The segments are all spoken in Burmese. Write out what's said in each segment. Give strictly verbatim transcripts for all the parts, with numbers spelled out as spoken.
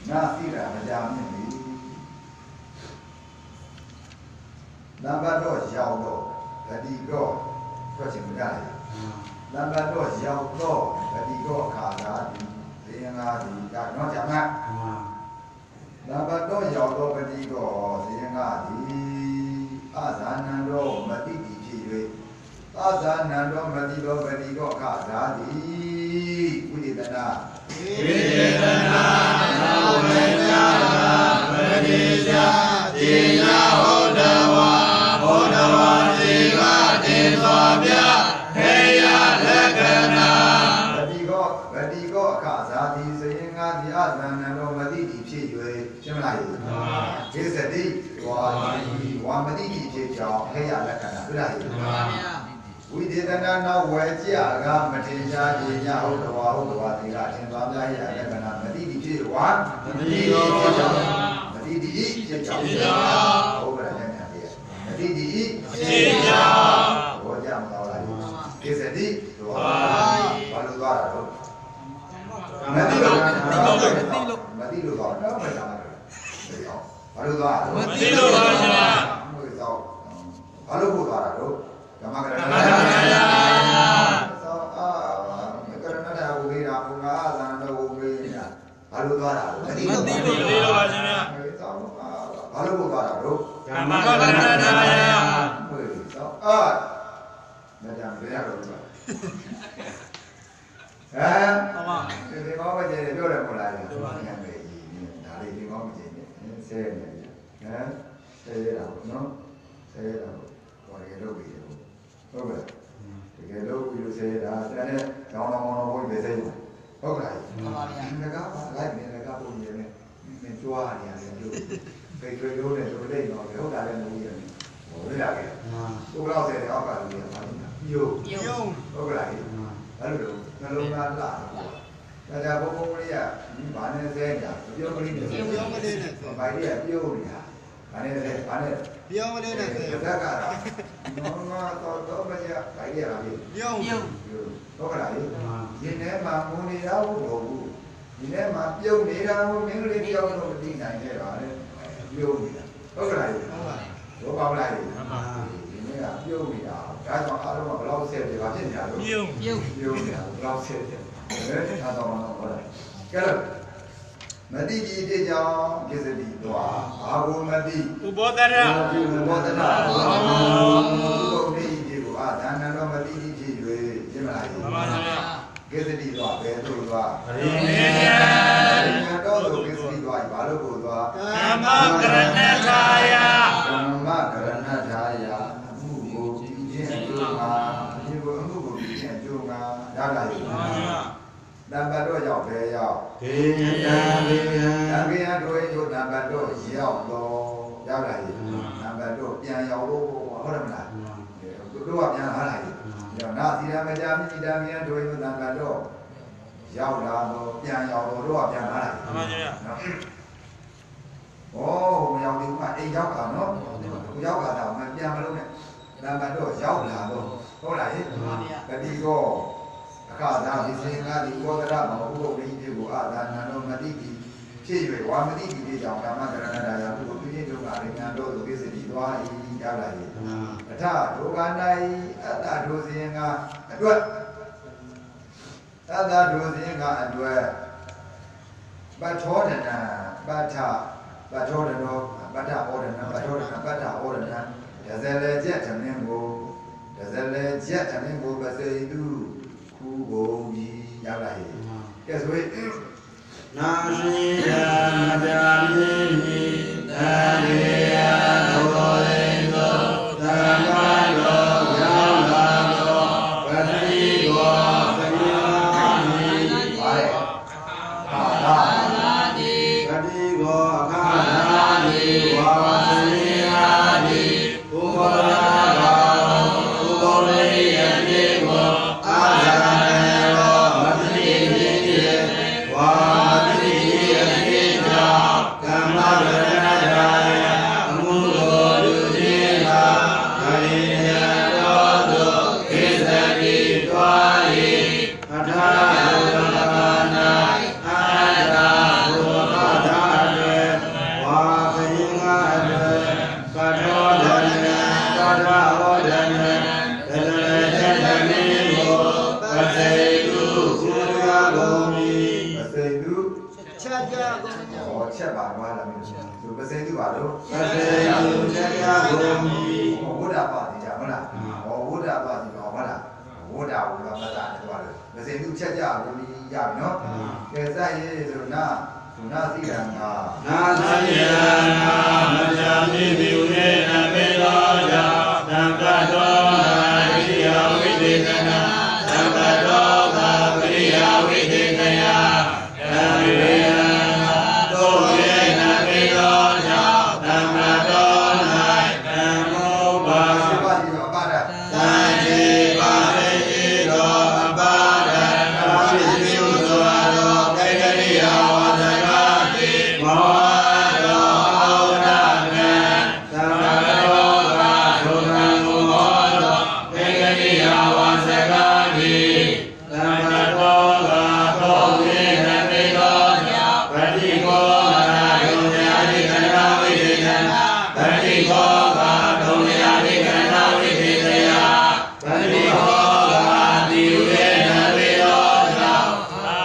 Na sila majami ni. Number do yao do, tadi do, kau cakap ni. Number do yao do, tadi do kada di, sehingga di, kat no jangan. Number do yao do, tadi do sehingga di, azan do mati di ciwi, azan do mati do tadi do kada di, udidana. Udidana, naweja, berija, jina hodawa. We did not where Jaga, Matisha, Jina, Hodawa, Hodawa, the Latin, Bamia, Madidi, one, Madidi, Madidi, over a Madidi, or Jam, is a deep, Paludaro. Madilu, Madilu, Paludaro, Paludaro. Kamagara. So, ah, karena ada ubi, aku nggak ada ubi ya. Baru dua ratus. Baru dua ratus. Baru dua ratus. Kamagara. So, ah, macam dia tu. Eh? Jadi mau macam ni, dia orang mulai. Yang ni, dari ni mau macam ni. Saya ni, eh? Saya dah, no? Saya dah. Orang yang lebih.ဟုတ်ကဲ့တကယ်လို့ပြီးလို့ဆဲတာတန်းနဲ့ကောင်းကောင်းကောင်းဘုန်းကြီးပဲဆဲတယ်ဟုတ်ကဲ့မှန်ပါဗျာငကားပါလိုက်နေငကားပုံကြီးနဲ့မင်းကြွားနေရတယ်လို့ဖေးဖေးလို့နဲ့တို့လိမ့်တော့ဟုတ်တာလည်းမဟုတ်ရတယ်ဟိုလေ့လာခဲ့ဟိုလောက်ဆဲတဲ့အောက်ကလူတွေကပါနေတာပြုံးပြုံးဟုတ်ကဲ့အဲ့လိုနှလုံးသားလှတယ်ဒါကြဘုံဘုံလေးကဘာနဲ့ဆဲကြပြုံးကလေးနဲ့ပြုံးကလေးနဲ့ဗိုက်လေးကပြုံးနေတာဘာနဲ့လဲဘာနဲ့ပြုံးကလေးနဲ့ဆဲဇက်ကတော့နော်ငါတော့တော့မရဗိုက်ရတာပြီပြုံးပြုံးဟုတ်ကဲ့ဒီထဲမှာမုန်နေတာဟုတ်ဘူးဒီထဲမှာပြုံးနေတာဟိုမင်းကလေးတယောက်တော့မသိနိုင်ခဲ့ပါနဲ့ပြုံးနေတာဟုတ်ကဲ့ဟုတ်ပါဘူးဘောကောင်းလိုက်ဒီနေ့ကပြုံးနေတာဒါကြောင့်အားလုံးကဘယ်လောက်ဆက်တယ်ဗာဖြစ်နေရလို့ပြုံးပြုံးပြုံးနေတာဘယ်လောက်ဆက်တယ်အဲဒါတော့တော့ဟုတ်တယ်ကဲလို့မတိကြီးတဲ့ကြောင့်ကိစ္စတိသွားဘာကိုမတိဥဘောဒရဥဘောဒရဥဘောဒိဒီကိုအာဒါနတော်မတိကြီးဖြစ်၍ရှင်းမလားမှန်ပါဗျာကိစ္စတိသွားဘယ်သို့သွားပရိနိဗ္ဗာန်တော်သို့ကိစ္စတိသွားဘာလို့ကိုသွားဓမ္မကရဏထာယဓမ္မကရဏထာယအမှုကိုကြည့်ခြင်းအကျိုးမှာဒီကိုအမှုကိုကြည့်ခြင်းအကျိုးမှာရလာပြီမှန်ပါဗျာတံပတ်တော့ရောက်ပဲရောက်ခေတံဘေယံတံဘေယံတို့ရဲ့တံပတ်တော့ရောက်တော့ရောက်လာပြီတံပတ်တော့ပြန်ရောက်လို့ဟုတ်တယ်မလားတို့ကပြန်လာလာပြီဒါနာသီရမကြမိတံဘေယံတို့ရဲ့တံပတ်တော့ရောက်လာတော့ပြန်ရောက်တော့တို့ကပြန်လာလာပြီမှန်ပါဗျာနော်ဩမရောက်ဘူးကအိမ်ရောက်တာနော်ကိုရောက်လာတာမပြန်မလို့နဲ့တံပတ်တော့ရောက်လာတော့ဟုတ်လားဟဲ့မှန်ပါဗျာတတိတော့အခါသာဒီစင်ကဒီဘောဓရမဟုတ်ဘူးဒီဒီကိုအာဒါနံတော်မတိတိဖြစ်၍ဝါမတိတိဖြစ်ကြောင့်ဓမ္မကရဏရာယဘုသူချင်းတို့ကရိညာတို့သိစေတိသွားဤရောက်လာ၏အထဒုက္ခ၌အတ္တဒုစင်ကအတွက်အတ္တဒုစင်ကအတွက်ပထောဒနာပဋ္ဌပထောဒနောပဋ္ဌဩဒနာပထောဒနာပဋ္ဌဩဒနာဒဇလေကျက်သမင်းကိုဒဇလေကျက်သမင်းကိုပစေတုခုကိုကြီးရောက်လာ၏ကဲဆိုရင်နာရှိယမတာမိမိသာရေယသောရေသောသမ္မာရောရောက်လာသောပတိကောသညာမိပါလေအာသာတိပတိကောအခါသာတိဝါသနေအာတိဥပရာဥပရေယတိကောအာသာဝါတိယချက်ကြကုန်ဟောချက်ပါတော့လားမင်းသူပစိသူပါတော့ပစေသူချက်ကြကုန်ပြီဝိဒ္ဓပါတိကြဟုတ်လားဟောဝိဒ္ဓပါတိတော့ဟုတ်လားဝိဒ္ဓဝိဒ္ဓမတာတယ်တော့ပစိသူချက်ကြကုန်ပြီရပြီနော်ကဲစရေးဆိုနာဒုနာသိရံကနာသိရနာမဇာတိဝိဝေနမေလောယာသံဃာတော်နာရိယဝိသေကနာသံဃာတော်ကပရိယဝိသေကယသံဝေယတောယေနမေလောယာသံဃာတော်၌သံမောပါစေပါတိတော့အပါဒသံဃေပါရေတော်အပါဒံအပိစိယသောတော်ကေကရိယဝါဒကတိမောတော်ဩဒကံသံဃာတော်ကဒုက္ခံမောတော်ကေကရိယဝါဒကတိသံဃာတော်ကသောေနမေတော်ပတိကောရာယုံညာတိကနာဝိဒေနပတိကောကဒုံညာတိကနာဝိဒေနယပတိကောကတိဝေနမေတော်ကြောင့်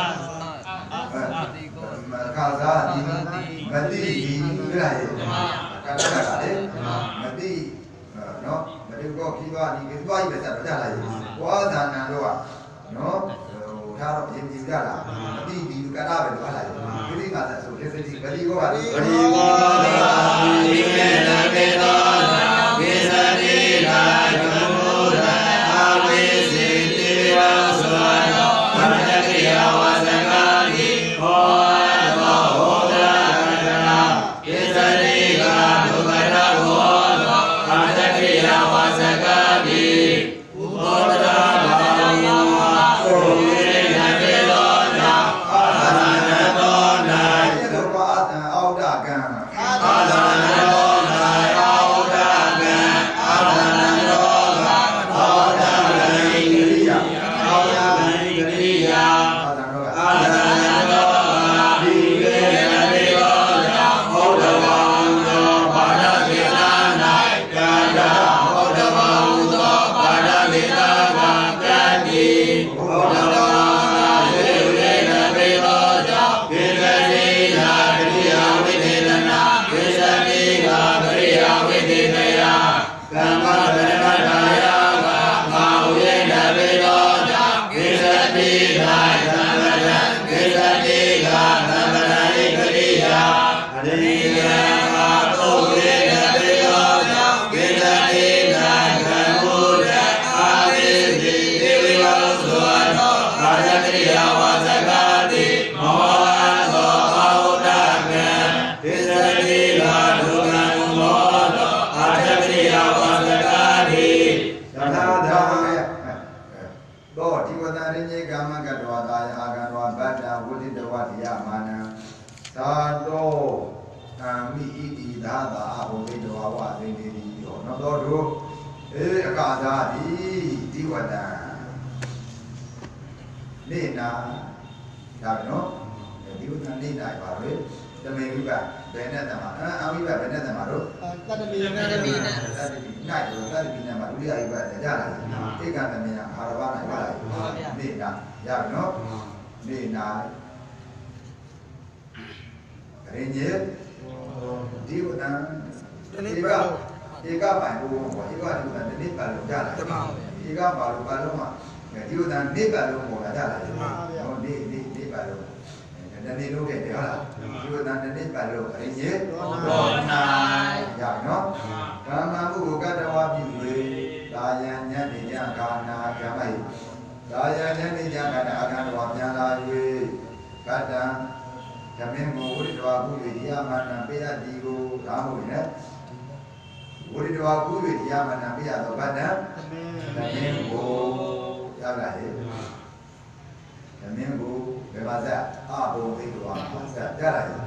ခါစားဒီမတိဒီပြရရဲ့ကတ္တကလည်းမတိနော်မတိကောဖြီးသွားဒီဖြီးသွားပြီပဲဆက်တော့ကြလာရဲ့ဝါဇာနံတော့ကနော်ဟိုထားတော့ပြင်ပြကြလားမတိဒီကတ္တပဲသွားလာရဲ့ဒီဒီကဆက်ဆိုလက်စတိမတိကောကပတိကောတိဝေနမေတော်ဝိသတိနာယမုဒ္ဒအာဝိစေတိဝါသောနောမတ္တကိယဝါစကတိဟောသောဟောဒကနာဝိသတိကဒုက္ခရဘောသောမတ္တကိယဝါစကတိဥပောဒဘာဝံသုဝေနမေတော်ကြောင့်အာသနတော်၌ဒီတော့ပါအောက်တာကံအာသနတော်၌အာဝဒကံအာသနတော်ကအာဝဒကံဣရိယအာဝဒကံဣရိယအာသံတော့ကအာသနတော်ကဒီဝေနမေတော်ကြောင့်ဟောတဝံသောဘာဒကေသ၌ကာယဟောတဝံသောဘာဒကေသကံကတိဟောတဝံဒီဝေနမေတော်ကြောင့်ဝိသတိနာကရိယာဝိသေသနာဝိသတိကကရိယာဝိသေကယကမ္မဗရမတာယကမာဝေနမေတော်ကြောင့်ဝိသတိနာသံဃာဝိသတိကသံဃာရိကရိယာအရိယမာသောဝေနမေတော်ကြောင့်ဝိသတိနာကံမုဒ္ဒအာဝိသေတိဝိဝသောနောအာရကရိယာဝါစကတိမောသောအာဝဒကံဝိသတိကဒုက္ခံမောသောအာရကရိယာဝါစကတိသတ္ထာဓမ္မတော့ဒီဝတ္တရင်းကြီးကာမကတ္တဝါသာယအာကံတော်ဗတ္တဝိတိတဝတိယမာနံသာတောအမိဣတိသာသာအဘုဒ္ဓဝါဝသိနေသည်ဟောနောက်တော့တို့အေအကာသာဒီဒီဝတ္တနေနာဒါပဲနော်ဒီဝတ္တနေနာပါပဲတမေဝိပဘယ်နဲ့တမှာအာဝိပဘယ်နဲ့တမှာတို့တတ္တမီနဲ့တတ္တမီနဲ့သတ္တိပိနိုင်လို့သတ္တိပိနိုင်မှာဒုတိယဝိပလည်းရလာတယ်ဧကတမေယအာရဝနိုင်ပါလားနေနာရပြီနော်နေနာရင်းကြီးဒီဝတ္တဒီကဧကပိုင်ဘုံဘောဧကဒီဝတ္တဒီနေ့ပါလို့ရလာတယ်ဧကပါလို့ပါလို့မှာဒီဝတ္တနေ့ပါလို့ပေါ်လာကြလာတယ်နော်နေ့နေ့နေ့ပါလို့တနေ့လို့တဲ့ဟုတ်လားဒီဝတ္တတနေ့ပါလို့ရင်းကြီးတော်၌ရပြီနော်ကာမမှုကိုကတ္တဝပြု၍ဒါယံညနေညကာနာကံမိုက်ဒါယံညနေညကာနာအာကံတော်ပြန်လာ၍ကတ္တံဓမ္မင်ကိုဝိတ္တဝါပြု၍ဒီယမနံပိယတိကိုဒါမှမဟုတ်နဲ့ဝိတ္တဝါပြု၍ဒီယမနံပိယသောဗတ္တံဓမ္မင်ကိုရလာရဲ့ဓမ္မင်ကိုဘယ်ပါစအဘုံသိတော်ပါစရလာရဲ့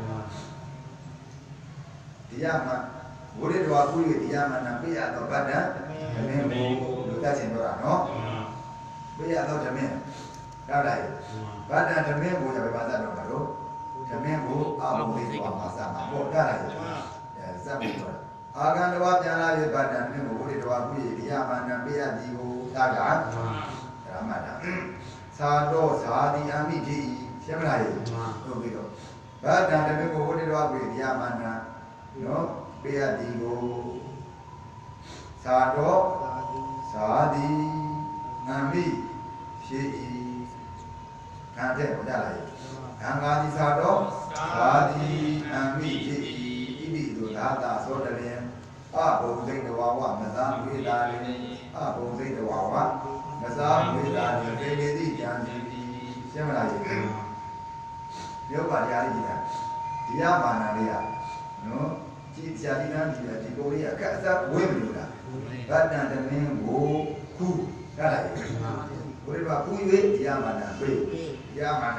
ဒီယမဝိရိတဝါကုရိဒီယမနာပိယသောဗတ္တံဓမင်းကိုလူတတ်ရှင်တော့တာနော်ပိယသောဓမင်းရောက်လာဗတ္တံဓမင်းကိုရပါသတော့တော့ဓမင်းကိုအာဘုံသိတော်ပါစမှာပေါ့ရလာရဲ့အဲစက်ပြီးတော့အာကံတဝပြန်လာရဲ့ဗတ္တံဓမင်းကိုဝိရိတဝါကုရိဒီယမနာပိယတိကိုသာတာဓမ္မတာသာတော့ဇာတိအမိဖြစ်ရှင်းမလားရေဟုတ်ပြီတော့ဘာတန်တမေကိုဝိရိတော်ပြေရမနာနော်ပေးရဒီကိုသာတော့သာဒီငံမိရှိဤခံတဲ့ဘုရားလိုက်ဂံဃာတိသာတော့သာဒီငံမိရှိဤဣတိတို့သာသာသောတလင်အဘုံသိတဝဝမသာဝေတာလင်အဘုံသိတဝဝမသာဝေတာလင်ပေလေတိဉာဏ်စီရှင်းမလားပြောပါတရားလေးကြီးဒီရမာနလေးရနော်ကြည်ကြာဒီနားဒီဒီကိုလေးအခက်အစားဝေးမလို့လားဗတ္တန်တမင်းကိုခုရလိုက်ဘုရားကကူ၍ဒီရမာနပြေဒီရမာန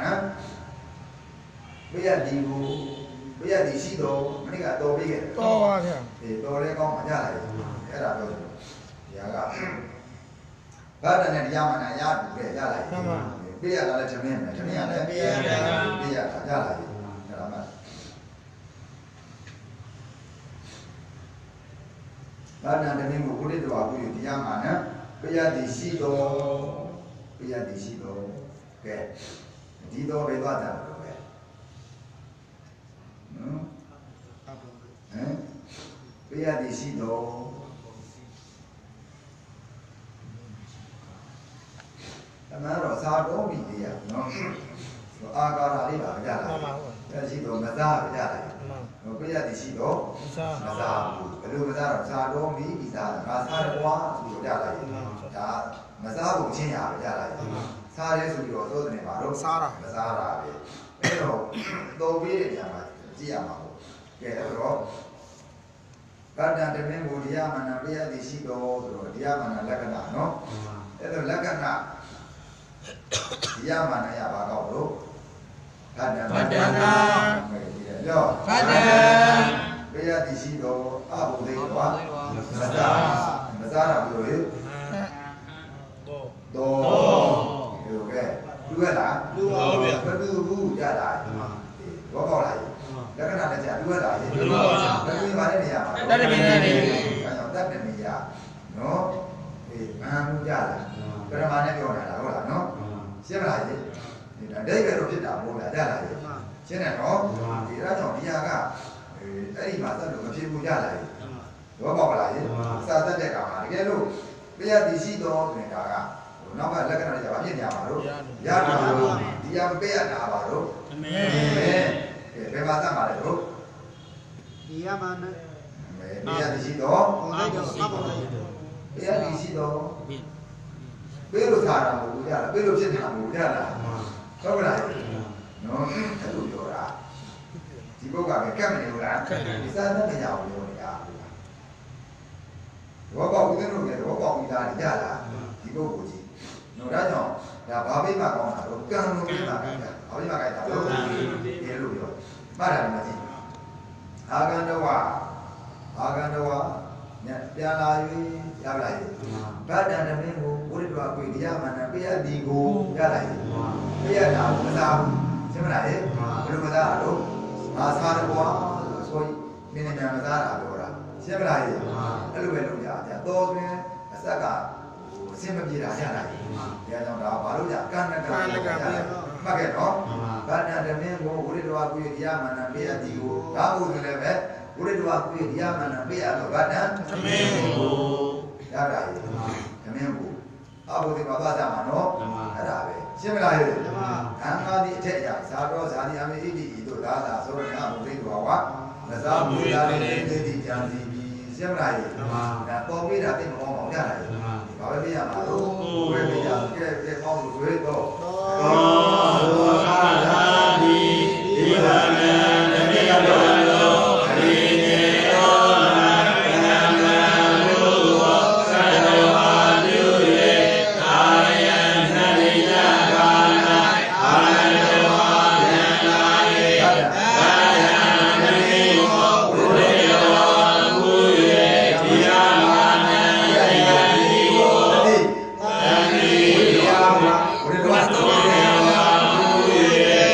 ပေးရဒီကိုပေးရဒီရှိတော့မနေ့ကတော်ပေးခဲ့တော်ပါဗျာအေးတော်လေးကောင်းမှရလိုက်အဲ့ဒါပြောတယ်ဒီကဗတ္တန်နဲ့ဒီရမာနရတူခဲ့ရလိုက်ပေးရတာလည်းတမင်းပဲတမင်းကလည်းပေးရတာပေးရတာရလိုက်အဲ့ဒါမှဘာနာတမင်းကိုကိုရစ်တော်ကိုဒီရမှာနော်ပြရသည်ရှိတော်ပြရသည်ရှိတော်ကဲဒီတော်ပဲသွားကြတော့ပဲနော်ဟမ်ပြရသည်ရှိတော်အမှန်တော့သာတော်ပြီလေနော်အာကာရလေးပါကြလားအဲ့ရှိတော်မသားကြလားပြရသည်ရှိတော်မသားဘူးဘယ်လိုမသားတော့သာတော်ပြီဒီသားငါသားတော်ကွာဆိုကြလားဒါမသားဖို့ချင်းရပါကြလားစားရဲဆိုပြီးတော့သိုးတယ်ပါတော့စားတာမစားတာပဲအဲ့တော့တော်ပြီးတဲ့ညမှာကြည့်ရမှာပေါ့ကဲအဲ့တော့ဗတ္တန်တမင်းကိုဒီယမနာပြရသည်ရှိတော်ဆိုတော့ဒီယမနာလက္ခဏာနော်အဲ့တော့လက္ခဏာဒီယမနာရပါတော့လို့ဗတ္တန်ဗတ္တန်ပြောဗတ္တန်ပြရသည်ရှိတော်အဘုဒ္ဓေကွာမစားမစားတာပြောလေတော့တော့ကဲလူရလားလူပါဗျာဘယ်သူဘူးကြတာဘောပေါက်လာလက္ခဏာနဲ့ကြာလူရလားလူပါဗျာဘယ်သူပါတဲ့နေရာမှာတတ်တယ်နေရာအဲကြောင့်တတ်တယ်နေရာနော်အေးဘာမှုကြလားပရမနဲ့ပြောနေတာဟုတ်လားနော်ရှင်းမလားကြီးဒီဒါဒိဋ္ဌိတော့ဖြစ်တာမဟုတ်လားကြလားကြီးရှင်းတယ်နော်ဒီအဲကြောင့်ဒီဟာကအဲ့ဒီမှာသတ်လို့မဖြစ်ဘူးကြလားကြီးဘောပေါက်လာကြီးစာတတ်တဲ့ကောင်မှာတကယ်လို့ပြရသည်ရှိတော်ဆိုတာကနောက်ကလက္ခဏာတွေဘာဖြစ်ကြမှာလို့ရတာလို့ဒီရမပေးရတာပါလို့အမေဘယ်မှာသတ်မှာလဲတို့ဒီရမှာနဲ့ပေးရသည်ရှိတော်ပေးရသည်ရှိတော်ပေးလို့ထားတာမဟုတ်ဘူးကြလားပေးလို့ဖြစ်တာမဟုတ်ကြလားဟုတ်ကလားနော်အဲ့လိုပြောတာဒီဘုတ်ကပဲကတ်မနေဘူးလားဒီစားတဲ့နေရာကိုပြောနေတာဘောပေါက်ဦးသိလို့လည်းဘောပေါက်ပြီးသားကြလားဒီဘုတ်ကိုကြည့်နော်ဒါကြောင့်ဒါဘာပိမကောင်းတာတော့ကံလို့ပိမကောင်းတာဘာပိမကောင်းတာလို့ဒီလိုပြောမှတ်တယ်မကြည့်အာဂန္ဓဝအာဂန္ဓဝညပြန်လာ၍ရလာ၍ဗတ္တန်တမင်းကိုဘုရားတော်ကိုဒီရမဏပေးရဒီကိုရလာ၍ပေးရတာမစားဘူးရှင်းမလားလေဘယ်လိုမစားတော့ငါစားတယ်ကွာဆိုရင်နည်းနည်းမစားတာပြောတာရှင်းမလားလေအဲ့လိုပဲလုပ်ကြတယ်တော်တွင်အစက်ကအစင်မပြေတာရလာပြီ။ဒါကြောင့်ဒါဘာလို့ကြကံနဲ့ကံနဲ့ကံမှတ်ခဲ့နော်။ဗတ္တန်တမင်းကိုဘုရားတော်ကိုဒီယမဏပေးရသည်ကိုဒါကိုဆိုလည်းပဲဘုရားတော်ကိုဒီယမဏပေးရတော့ဗတ္တန်တမင်းကိုရတာလေ။တမင်းကိုအဘုဒ္ဓဘာသာကြမှာနော်။အဲ့ဒါပဲရှင်းမလားလေ။ကံကားဒီအထက်ရဇာတော်ဇာတိအမေဣတိဤတို့ဒါသာဆိုရင်အဘုဒ္ဓဘာဝမသာဘူလာလေးတိတိကြံစီပြီးရှင်းမလားလေ။ဒါပေါ်ပြီးတာသိမကောင်းအောင်ရတာလေ။ဘာပဲပြရမှာလို့ဝိပ္ပယကဲကဲပေါင်းလို့ဝေတော့သောသာသာတိဒီဝနံတတိယလောလောအရိနေယောနာကံကံလူသောသတ္တဝါလူရေအာယံသတိယကာနအာယဝါယံနာယေအာယံသတိမောဝိရေယောကုယေဒီယမာနံယေယ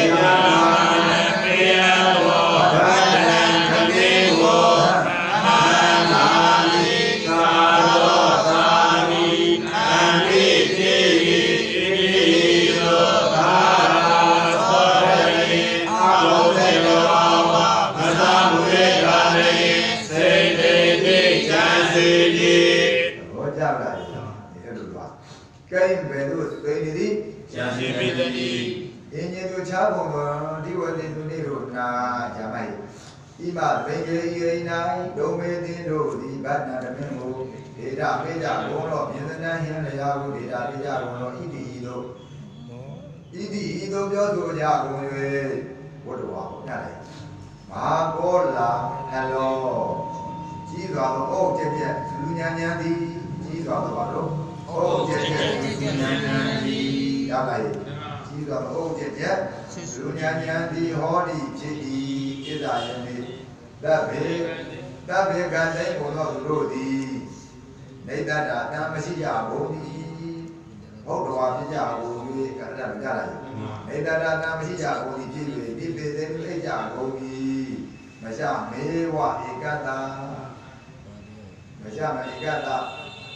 cái về tôi tôi đi đi cha sĩ bị đi in như tôi cháu một người đi qua đi tôi đi rồi là chả mày đi mà về cái ý này đâu mê tin đâu đi bắt là đâm em ngủ để đã bây giờ bố nó như thế này hiện nay ao để đã bây giờ bố nó ít đi đâu ít đi ít đâu cho tôi nhà bố người bố đồ vào nhà này mà bố là hello chỉ vào đó ô chết chết lu nhà nhà đi chỉ vào đó vào đó ô chết chết lu nhà nhà đi ra này chỉ vào đó ô chết chết lu nhà nhà đi họ đi chết đi cái đại này đã về đã về gần đây bố nó rồi đi đây ta đã đã mới xin chào bố đi bố đồ vào xin chào bố đi cả đã được ra này đây ta đã đã mới xin chào bố đi đi về đi về đến lấy chào bố đi mà sao mê hoa ekata mà sao mà ekata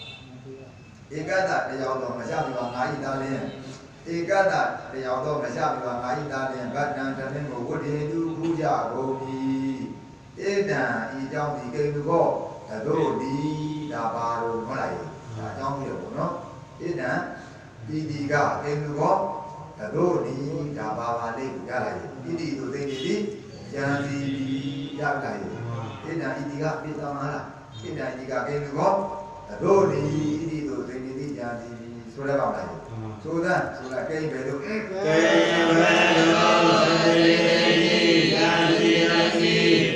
ekata để giàu đó mà sao thì vào ngài ta liền ekata để giàu đó mà sao thì vào ngài ta liền bắt năng cho nên một cái đi du phu gia bố đi ê đà y trong thì cây nó có là đồ đi đà bà rồi nó lại là trong điều của nó ê đà đi đi cả cây nó có là đồ đi đà bà bà đi ra lại đi đi tụi tên đi đi ra đi đi ra lại ê đà đi đi cả biết tao mà là ê đà đi cả cây nó có là đồ đi đi tụi tên đi đi ra đi số lại vào lại số ra số là cây về được cây về được ra đi ra đi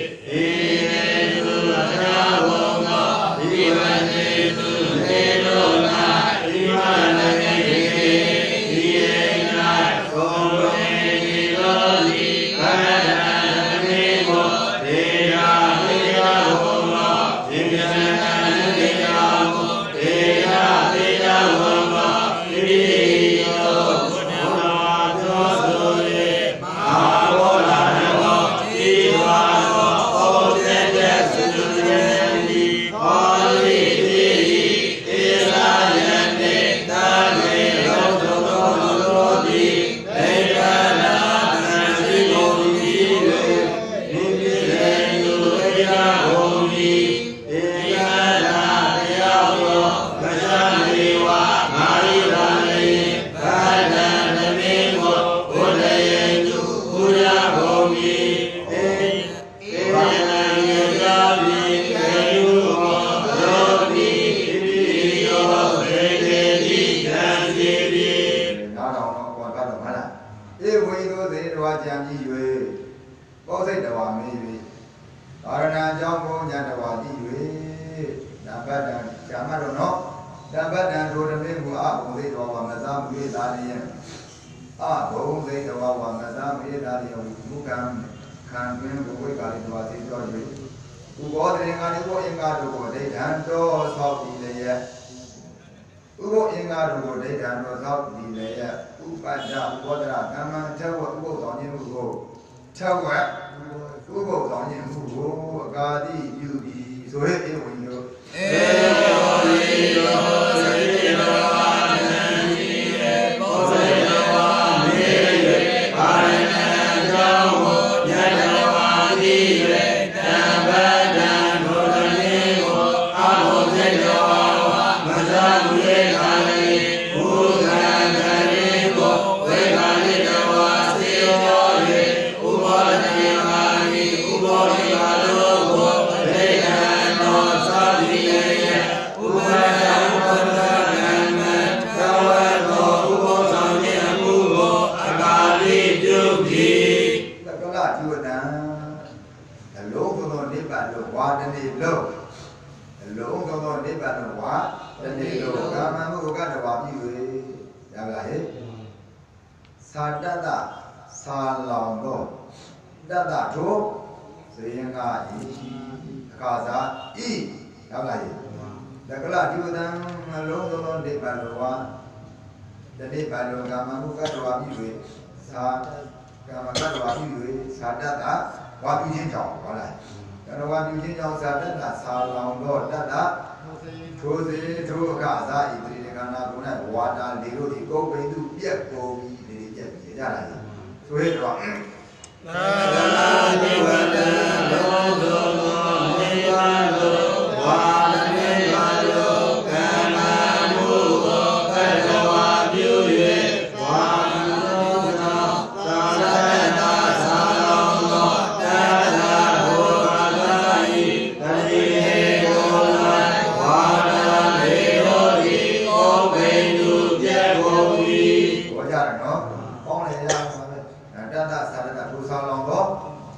Hãy subscribe cho kênh Ghiền Mì Gõ để không bỏ lỡ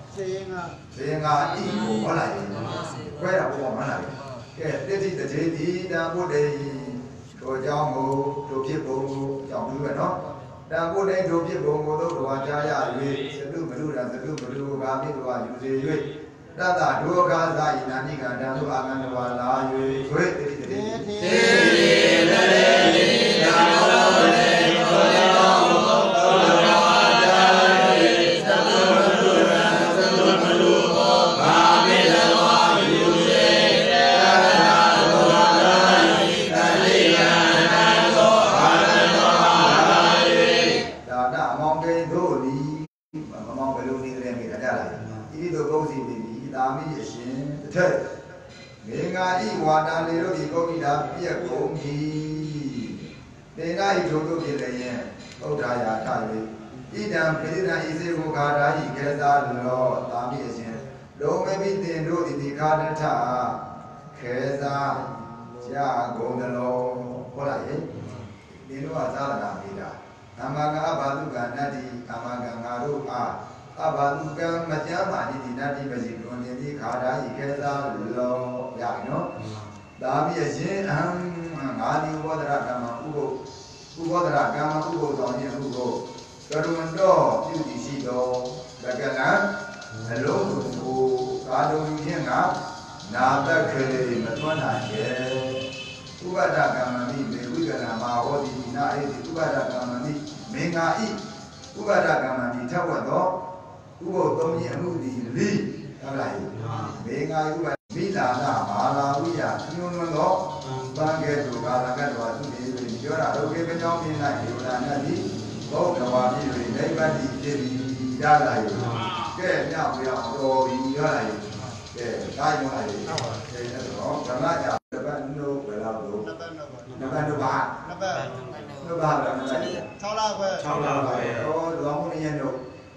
စေငါဤကိုဟောလိုက်ခွဲတာပေါ်မှာလားကဲတိတိတတိတိတံဘုဒ္ဓေတို့ကြောင့်ကိုတို့ဖြစ်ပုံကိုကြောင့်ပြီးပဲနော်တံဘုဒ္ဓေတို့ဖြစ်ပုံကိုတို့တော်ကြားရ၍သတုမလူရသတုမလူကာမိတော်ယူစေ၍တတဒုက္ခသာယနာနိကံတံတို့အာဂန္တဝါလာ၍သွေတိတိတိတိတိတရေတိနာမောလေသောတောသောတော်ဝါဒာရေသတုမလူရသတုမလူကာမိတော်ယူစေတတဒုက္ခသာယနာနိကံတံတို့အာဂန္တဝါလာ၍ဒါနမောင်ကိတို့လီမမောင်ဘယ်လိုနေလဲမိတာကြလားဤသို့ပုဂ္ဂိတိသာမိအရှင်တစ်ထက်ငေငါဤဝါဒလေတို့ဒီကုဋ္ဌိတာပြည့်ကုန်ပြီတေနာဤတို့တို့ဖြစ်လည်းရင်ဥဒ္ဒါယာထ၍ဣဒံပိဋကံဤစေကိုခါဓာဤကေသာလောသာမိအရှင်လုံးမပိတင်တို့ဤဒီခါတထခေသာကြာကုန်တလောဟုတ်လားယဒီလိုကသာသနာမိတာအမဂအဘာတုကနတ္တိအမဂငါတို့အားအဘာတုကမကြမ်းပါနိတိနတ္တိပစီကွန်တိခါဓာဤခေသာလောရပြီနော်သာမိအရှင်အဟံငါဒီဘောဓရကမ္မဥပုဥဘောဓရကမ္မဥပုသောခြင်းဟုကိုကရုဏတော်ပြုတည်ရှိတော်လကလံအလုံးစုံကိုကာလုံယူခြင်းကနာတတ်ခေမသွမ်းနိုင်ရဲ့ဥပဒကမ္မမိမေဝိကနာမဟောတိနာဧတိဥပဒကမ္မမိမေငါဤဥပဒကမ္မမိထဝတ်သောဥပုသုံးခြင်းအမှုသည်လိဟုတ်လားမေငါဥပမိလာနာမာလာဝိယညွန်းလွန်သောဘံကဲ့သို့ကာလကတ္တဝါသူနေ၍ပြောတာဒုက္ခေပကြောင်းမြင်၌ဒေဝနာနတ်သည်ဘုဒ္ဓဝါပြည်၍နိဗ္ဗာန်တည်ဖြစ်ပြီးရလာ၏ကဲမြောက်ပြောင်းတော်ပြီးရလာ၏ကဲတိုင်းမလာ၏ကဲအဲ့တော့ဓမ္မကြတပတ်နုဘယ်လောက်လို့နပတ်နုပါနပတ်နုပါလည်းမလိုက်၆လခွဲ၆လခွဲဟောလောင်းမင်းရဲ့တို့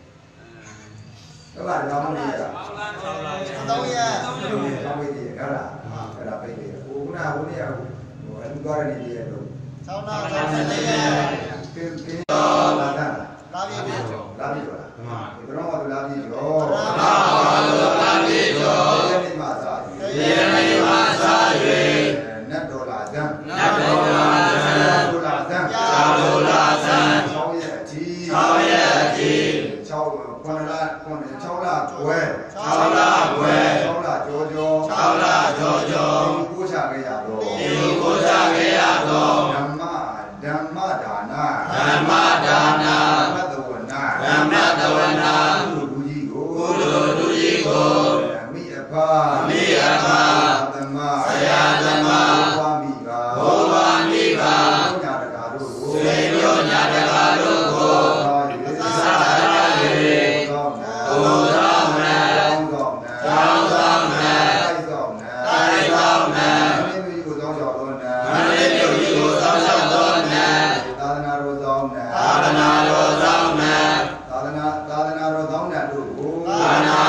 တော့ဘာလောင်းမင်းရဲ့သုံးရက်သုံးရက်သုံးရက်ဒီကလားအဲ့ဒါပြည့်တယ်ဟိုကနာဟိုနေရာဟိုအလူသွားရနေတယ်တို့၆လ၆လကဲကဲလာတာလာပြီလာပြီလားမှန်ဒီတော့ကလာပြီရောလာလာပြီရောဒီနေ့မှစားဒီနေ့မှစား၍နတ်တော်လာဇံနတ်တော်လာဇံတော်လာဇံတော်လာဇံ၆ရက်အထိ၆ရက်အထိ၆ခုနလခုန၆လခွဲ၆လခွဲ၆လကြောကြော၆လကြောကြောကိုးချခဲ့ရတော့ဒီကိုးချခဲ့ရတော့ဓမ္မဓမ္မဒါနဓမ္မဒါနဓမ္မတဝနာဓမ္မတဝနာကုလူကြီးကိုကုလူလူကြီးကိုအမိအဖအမိအဖသမဆရာသမဘဝမိပါဘဝမိပါညာတကာတို့ကိုစေရောညာတကာတို့ကိုသာရရေသောသောနာသောနာသောနာသောနာသောနာမင်းတို့ကိုသောကြောင့်သောနာမင်းတို့ကိုသောကြောင့်သောနာသာသနာတော်သောနာသာသနာတော်သောနာသာသနာသာသနာတော်သောနာတို့ကိုသာသနာ